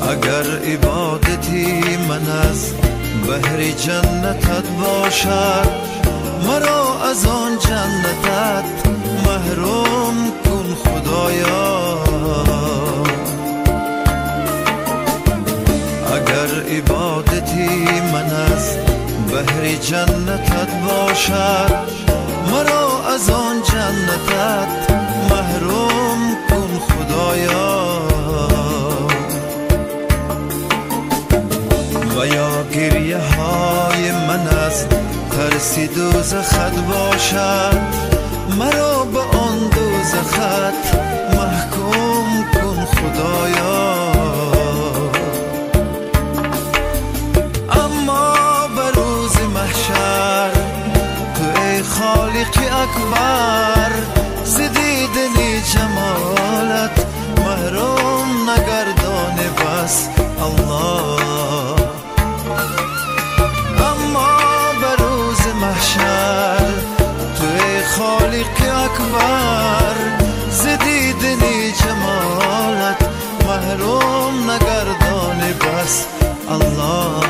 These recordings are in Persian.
اگر عبادتی من از بهر جنتت باشد، مرا از آن جنتت محروم کن خدایا. اگر عبادتی من از بهر جنتت باشد، مرا از آن جنتت محروم کن خدایا. و یا گریه های من از ترس دوزخت باشد، مرا به آن دوزخت محکوم کن خدایا. اما به روز محشر تو ای خالق اکبر، ز دیدن جمالت محروم نگردان بس الله. اما به روز محشر تو ای خالق اکبر، ز دیدن جمالت محروم نگردان بس الله.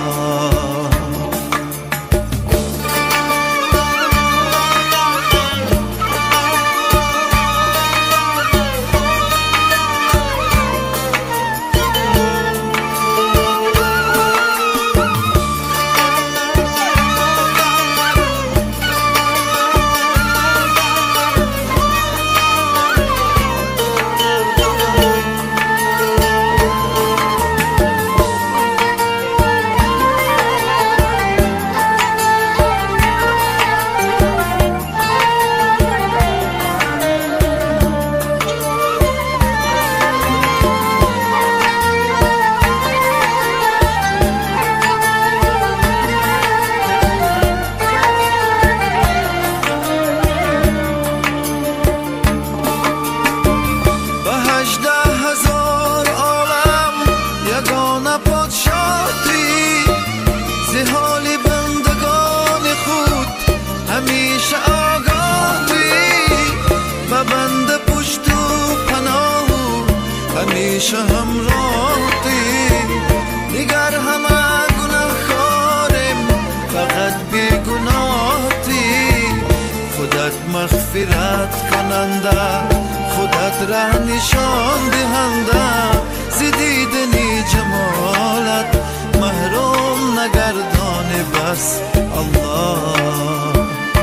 همیشه همراهی، دیگر همه گناه خارم فقط بیگناهی. خودت مغفرت کننده، خودت ره نشان دهنده، ز دیدن جمالت محروم نگردان بس الله.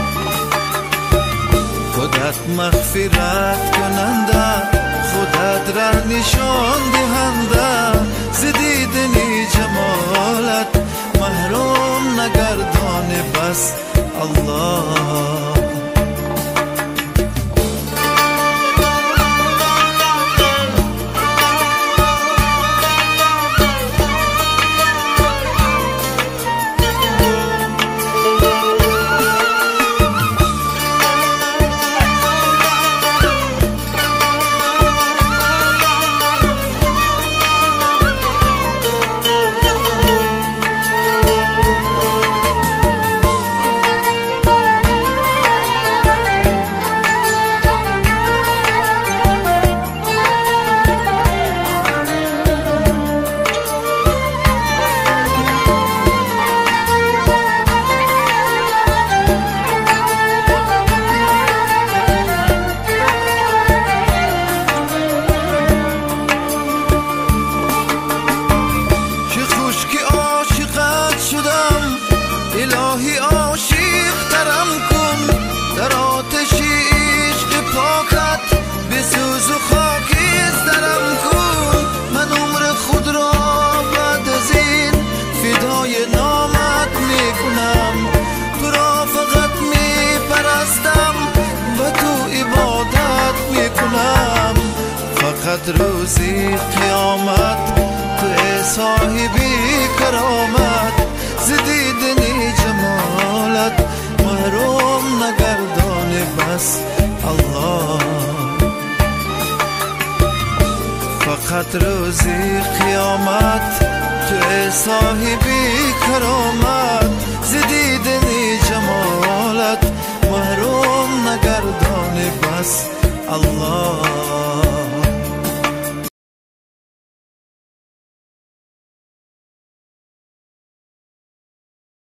خودت مغفرت کننده، خودت ره نشان دهنده، ز دیدن جمالت محروم نگردان بس الله. الهی عاشق ترم کن، در آتش عشق پاکت بسوز و خاکیز درم کن. من عمر خود را بعد از این فدای نامت میکنم، تو را فقط میپرستم و تو عبادت میکنم. فقط روزی قیامت تو ای صاحبی کرامت، ز دیدن جمالت محروم نگردان بس الله. فقط روزی قیامت تو ای صاحبی کرامت، ز دیدن جمالت محروم نگردان بس الله.